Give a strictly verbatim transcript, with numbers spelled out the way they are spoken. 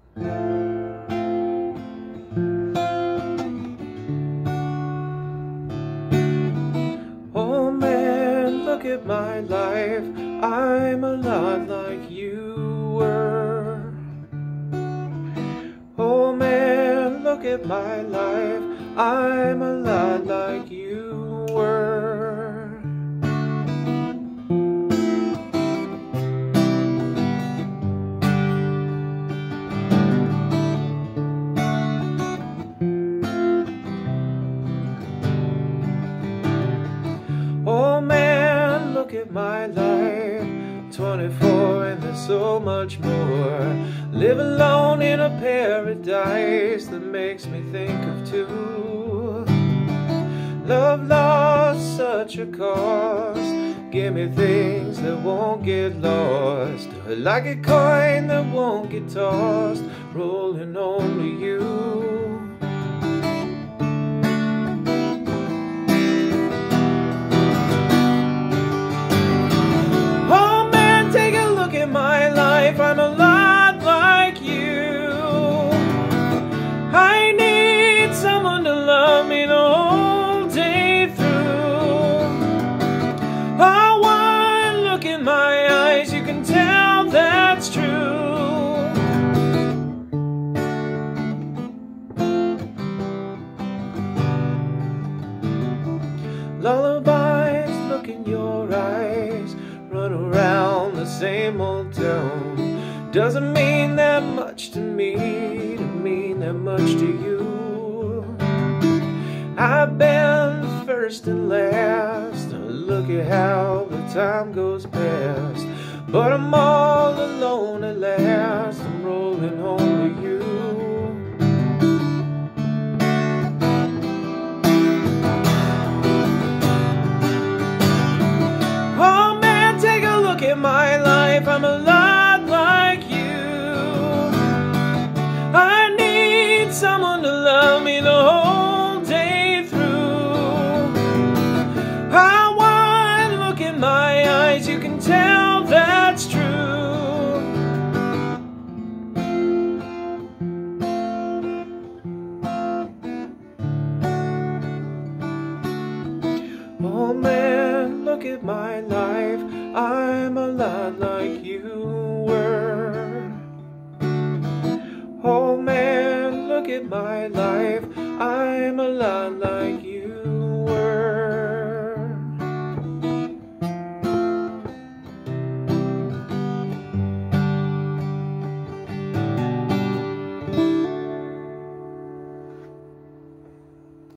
Oh man, look at my life, I'm a lot like you were. Oh man, look at my life, I'm a lot like you were. Oh man, look at my life, twenty-four and there's so much more. Live alone in a paradise that makes me think of two. Love lost such a cost, give me things that won't get lost. Like a coin that won't get tossed, rolling only you. I'm a lot like you. I need someone to love me the whole day through. Oh, one look in my eyes, you can tell that's true. Lullabies look in your eyes, run around the same old town. Doesn't mean that much to me, to mean that much to you. I've been first and last, look at how the time goes past. But I'm all alone at last, I'm rolling home to you. Oh man, take a look at my life, I'm a lot like you. I need someone to love me the whole day through. I want to look in my eyes, you can tell that's true. Oh man, look at my life, I'm a lot like you were. Oh man, look at my life, I'm a lot like you.